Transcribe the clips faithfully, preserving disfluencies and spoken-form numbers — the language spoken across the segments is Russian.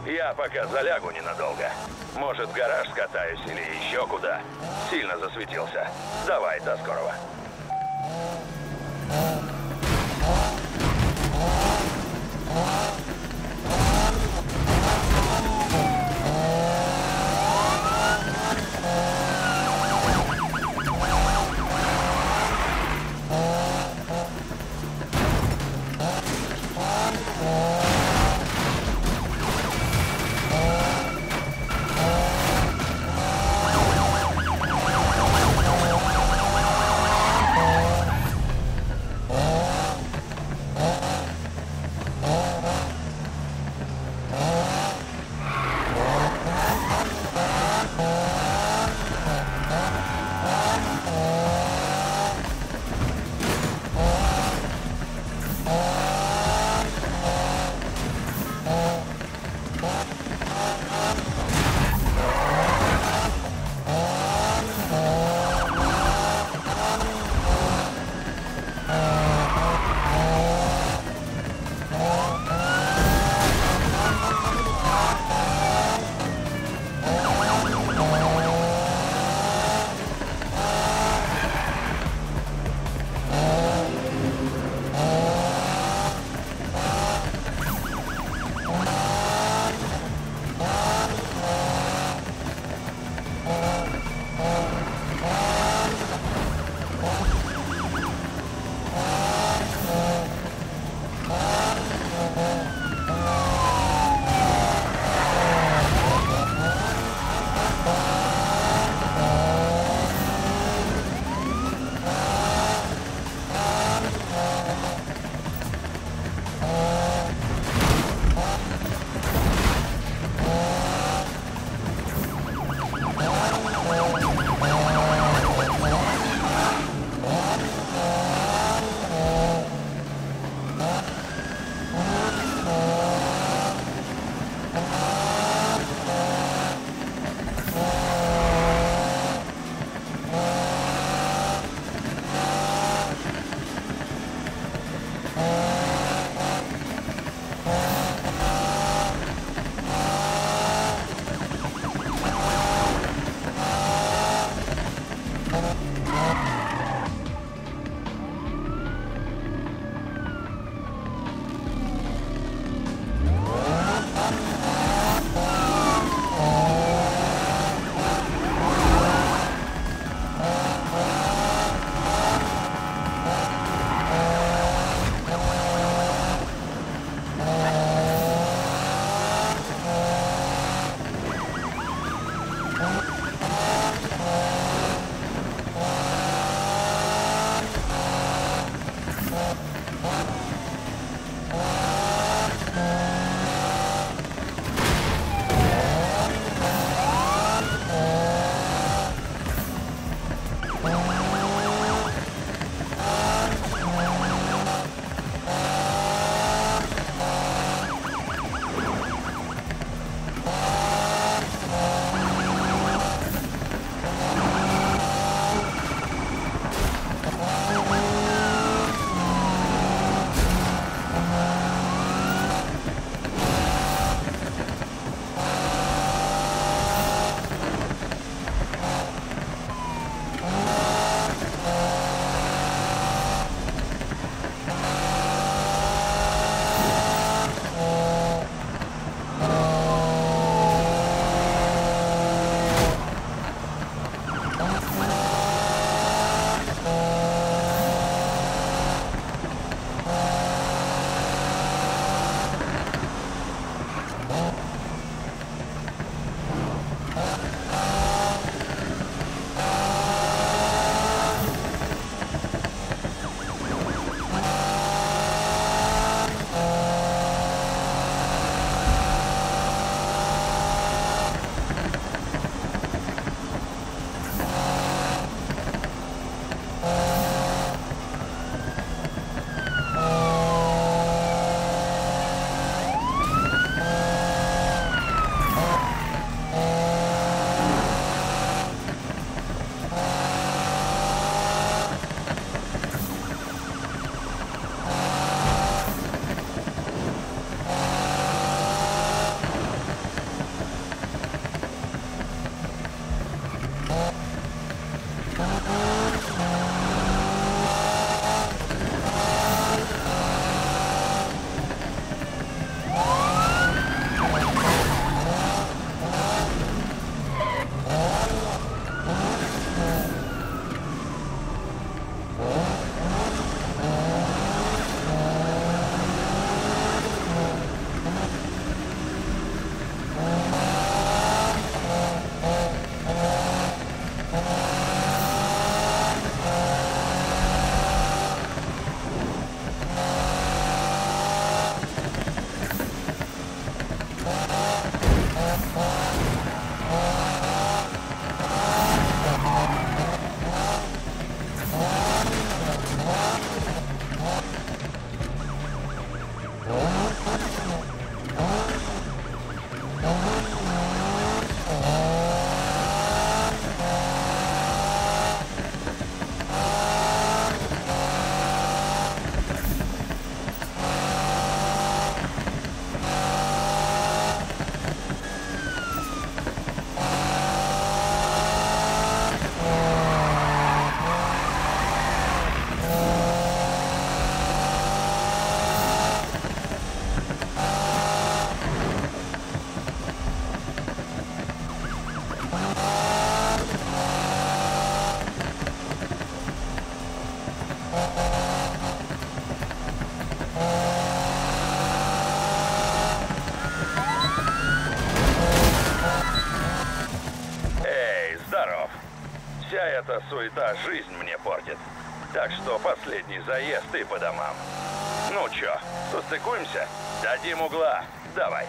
Я пока залягу ненадолго. Может, в гараж скатаюсь или еще куда. Сильно засветился. Давай, до скорого. Oh. Эй, здоров. Вся эта суета жизнь мне портит. Так что последний заезд и по домам. Ну чё, состыкуемся? Дадим угла. Давай.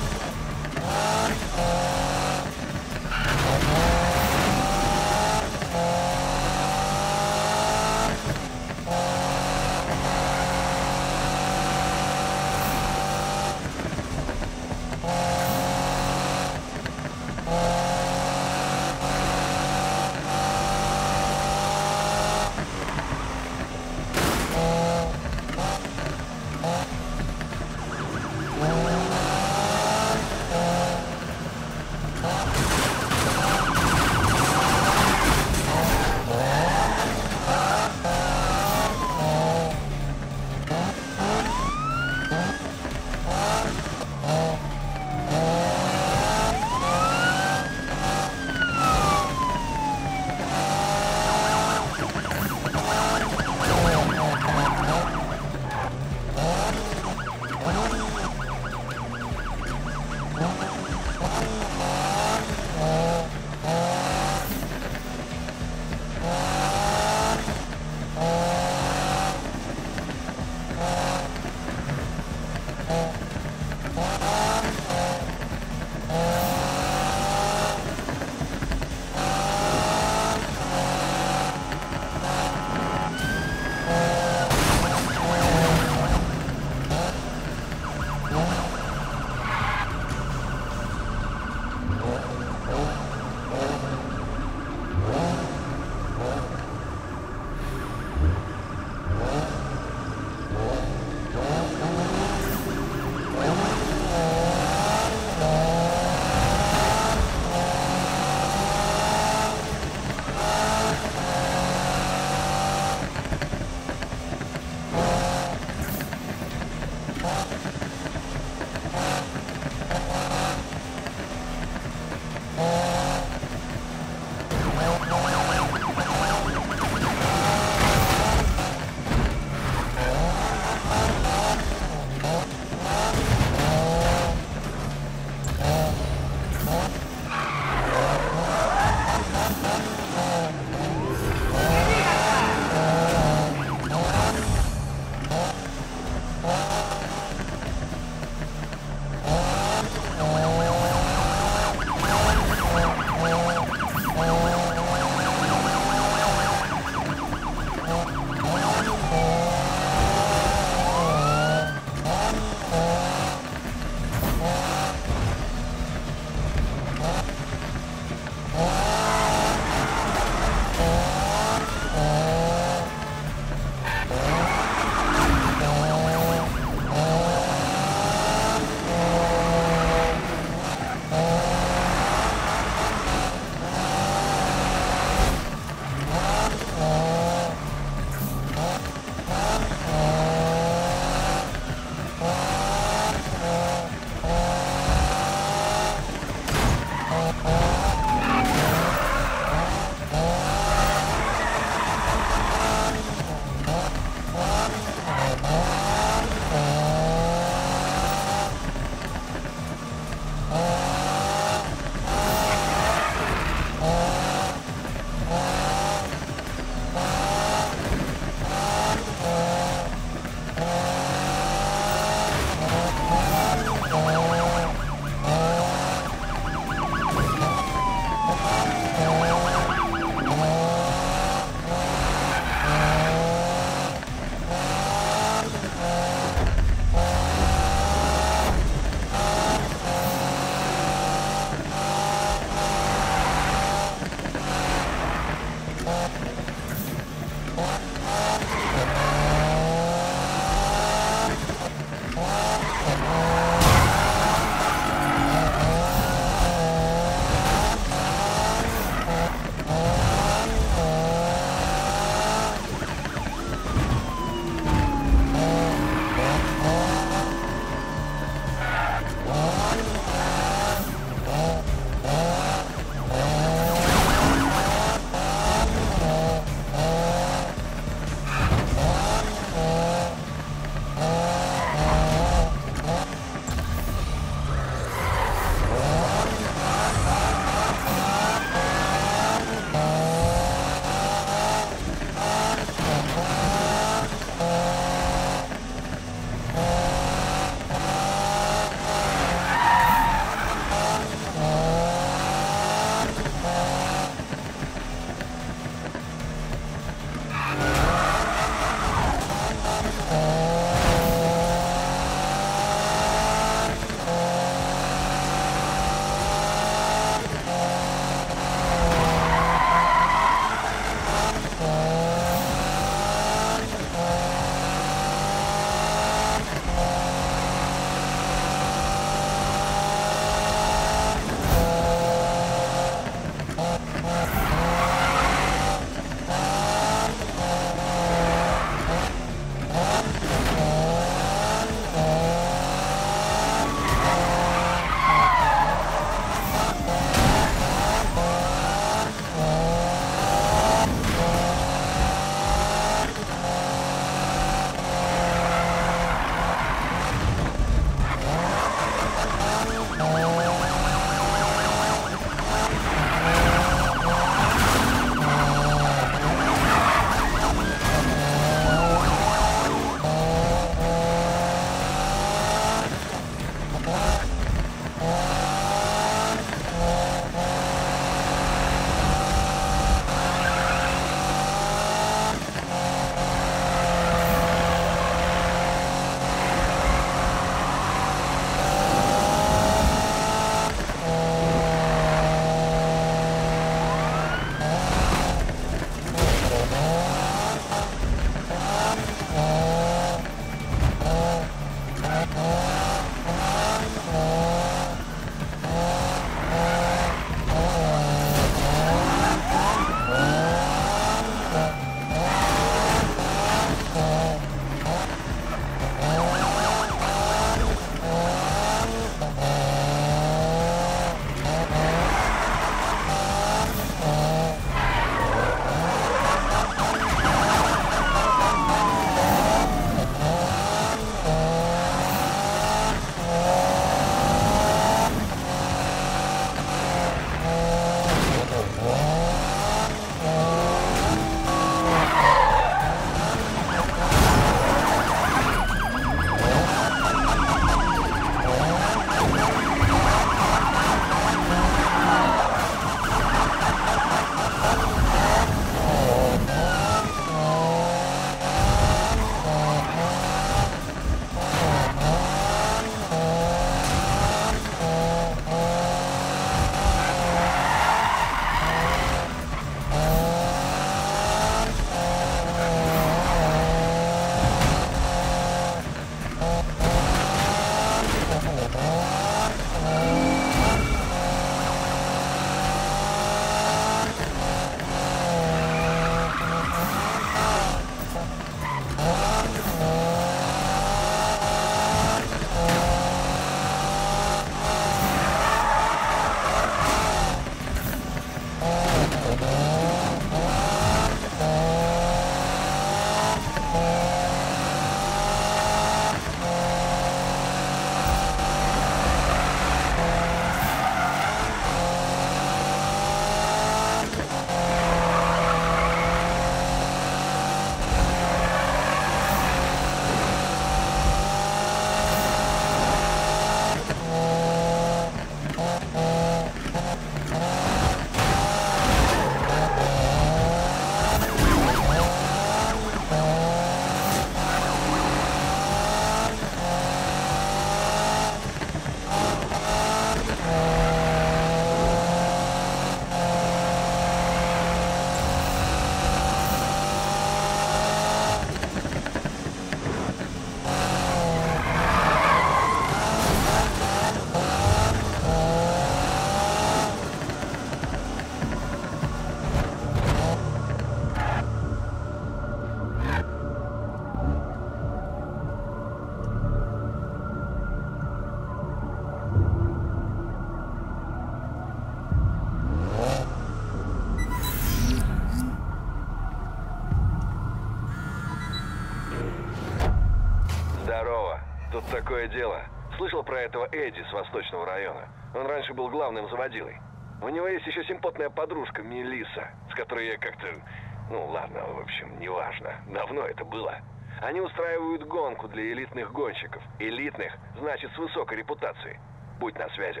Тут такое дело. Слышал про этого Эдди с Восточного района? Он раньше был главным заводилой. У него есть еще симпотная подружка Мелисса, с которой я как-то... Ну ладно, в общем, неважно. Давно это было. Они устраивают гонку для элитных гонщиков. Элитных, значит, с высокой репутацией. Будь на связи.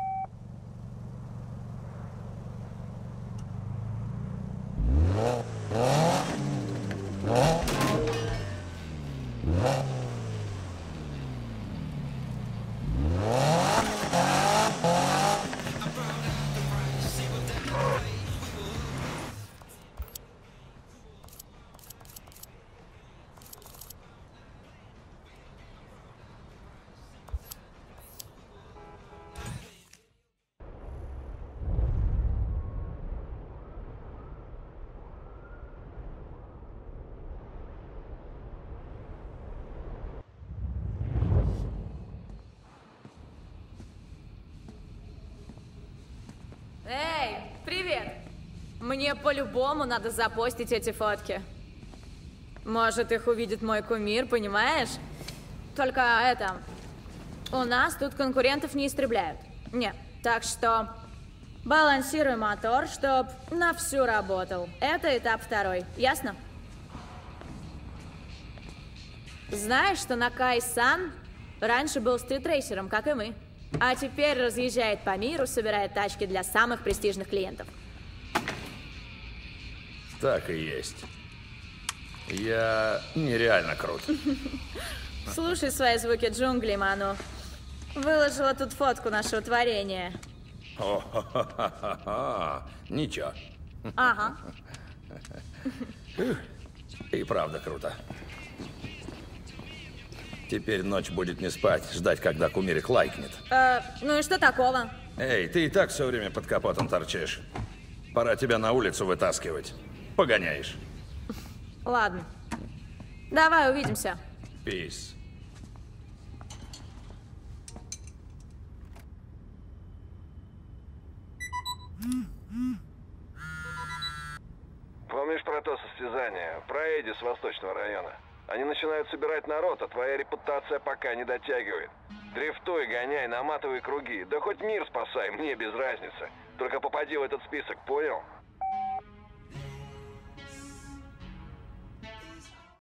Эй, привет! Мне по-любому надо запостить эти фотки. Может, их увидит мой кумир, понимаешь? Только это... У нас тут конкурентов не истребляют. Нет, так что... Балансируй мотор, чтоб на всю работал. Это этап второй, ясно? Знаешь, что Накай-сан раньше был стритрейсером, как и мы. А теперь разъезжает по миру, собирает тачки для самых престижных клиентов. Так и есть. Я нереально крут. Слушай свои звуки джунглей, Ману. Выложила тут фотку нашего творения. О-ха-ха-ха-ха. Ничего. Ага. И правда круто. Теперь ночь будет не спать, ждать, когда кумирик лайкнет. Э, ну и что такого? Эй, ты и так все время под капотом торчишь. Пора тебя на улицу вытаскивать. Погоняешь. Ладно. Давай увидимся. Peace. Помнишь про то состязание? Про Эдди с Восточного района? Они начинают собирать народ, а твоя репутация пока не дотягивает. Дрифтуй, гоняй, наматывай круги. Да хоть мир спасай, мне без разницы. Только попади в этот список, понял?